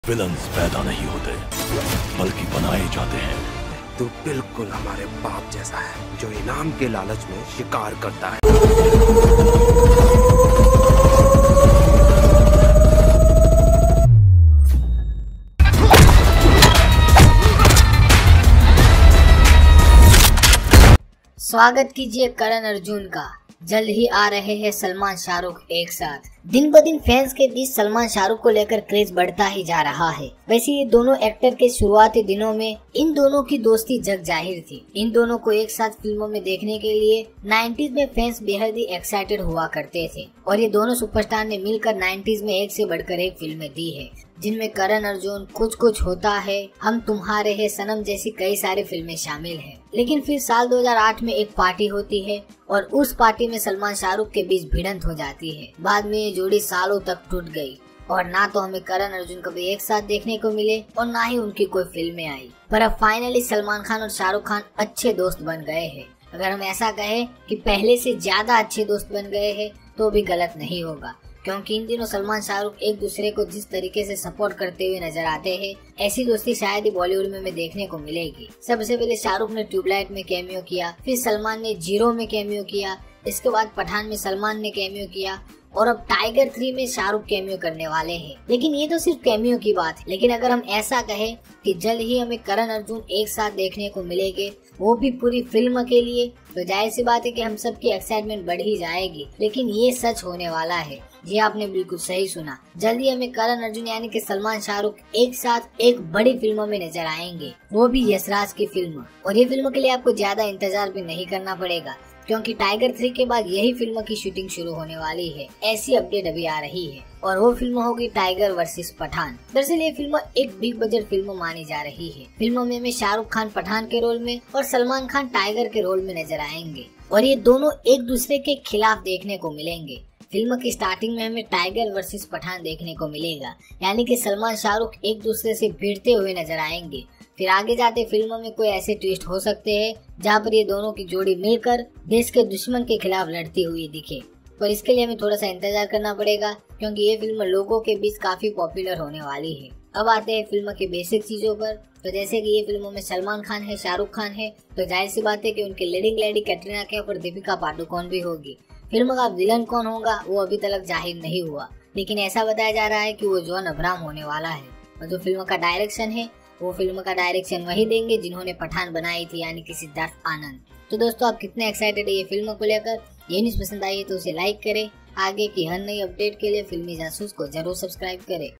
Villains पैदा नहीं होते बल्कि बनाए जाते हैं। तू बिल्कुल हमारे बाप जैसा है जो इनाम के लालच में शिकार करता है। स्वागत कीजिए करण अर्जुन का। जल्द ही आ रहे हैं सलमान शाहरुख एक साथ। दिन ब दिन फैंस के बीच सलमान शाहरुख को लेकर क्रेज बढ़ता ही जा रहा है। वैसे ये दोनों एक्टर के शुरुआती दिनों में इन दोनों की दोस्ती जग जाहिर थी। इन दोनों को एक साथ फिल्मों में देखने के लिए 90s में फैंस बेहद ही एक्साइटेड हुआ करते थे और ये दोनों सुपरस्टार ने मिलकर 90s में एक से बढ़कर एक फिल्में दी है, जिनमें करण अर्जुन, कुछ कुछ होता है, हम तुम्हारे हैं सनम जैसी कई सारी फिल्में शामिल हैं। लेकिन फिर साल 2008 में एक पार्टी होती है और उस पार्टी में सलमान शाहरुख के बीच भिड़ंत हो जाती है। बाद में ये जोड़ी सालों तक टूट गई और ना तो हमें करण अर्जुन कभी एक साथ देखने को मिले और ना ही उनकी कोई फिल्में आई। पर अब फाइनली सलमान खान और शाहरुख खान अच्छे दोस्त बन गए हैं। अगर हम ऐसा कहें कि पहले से ज्यादा अच्छे दोस्त बन गए हैं तो भी गलत नहीं होगा, क्योंकि इन दिनों सलमान शाहरुख एक दूसरे को जिस तरीके से सपोर्ट करते हुए नजर आते हैं, ऐसी दोस्ती शायद ही बॉलीवुड में हमें देखने को मिलेगी। सबसे पहले शाहरुख ने ट्यूबलाइट में कैमियो किया, फिर सलमान ने जीरो में कैमियो किया, इसके बाद पठान में सलमान ने कैमियो किया और अब टाइगर 3 में शाहरुख कैमियो करने वाले हैं। लेकिन ये तो सिर्फ कैमियो की बात है। लेकिन अगर हम ऐसा कहें कि जल्द ही हमें करण अर्जुन एक साथ देखने को मिलेंगे, वो भी पूरी फिल्म के लिए, तो जाहिर सी बात है कि हम सबकी एक्साइटमेंट बढ़ ही जाएगी। लेकिन ये सच होने वाला है। जी आपने बिल्कुल सही सुना। जल्दी हमें करण अर्जुन यानी कि सलमान शाहरुख एक साथ एक बड़ी फिल्मों में नजर आएंगे, वो भी यशराज की फिल्म। और ये फिल्म के लिए आपको ज्यादा इंतजार भी नहीं करना पड़ेगा, क्योंकि टाइगर 3 के बाद यही फिल्म की शूटिंग शुरू होने वाली है, ऐसी अपडेट अभी आ रही है। और वो फिल्म होगी टाइगर वर्सेस पठान। दरअसल ये फिल्म एक बिग बजट फिल्म मानी जा रही है। फिल्मों में हमें शाहरुख खान पठान के रोल में और सलमान खान टाइगर के रोल में नजर आएंगे और ये दोनों एक दूसरे के खिलाफ देखने को मिलेंगे। फिल्म की स्टार्टिंग में हमें टाइगर वर्सेस पठान देखने को मिलेगा, यानी कि सलमान शाहरुख एक दूसरे से भिड़ते हुए नजर आएंगे। फिर आगे जाते फिल्म में कोई ऐसे ट्विस्ट हो सकते हैं जहाँ पर ये दोनों की जोड़ी मिलकर देश के दुश्मन के खिलाफ लड़ती हुई दिखे। पर इसके लिए हमें थोड़ा सा इंतजार करना पड़ेगा, क्योंकि ये फिल्म लोगों के बीच काफी पॉपुलर होने वाली है। अब आते हैं फिल्म के बेसिक चीजों पर। तो जैसे कि ये फिल्मों में सलमान खान है, शाहरुख खान है, तो जाहिर सी बात है कि उनकी लीडिंग लेडी कैटरीना कैफ और दीपिका पादुकोण भी होगी। फिल्म का विलन कौन होगा वो अभी तक जाहिर नहीं हुआ, लेकिन ऐसा बताया जा रहा है कि वो जॉन अब्राहम होने वाला है। और जो फिल्म का डायरेक्शन है वो फिल्म का डायरेक्शन वही देंगे जिन्होंने पठान बनाई थी, यानी कि सिद्धार्थ आनंद। तो दोस्तों, आप कितने एक्साइटेड है ये फिल्म को लेकर? ये न्यूज़ पसंद आई है तो उसे लाइक करें। आगे की हर नई अपडेट के लिए फिल्मी जासूस को जरूर सब्सक्राइब करें।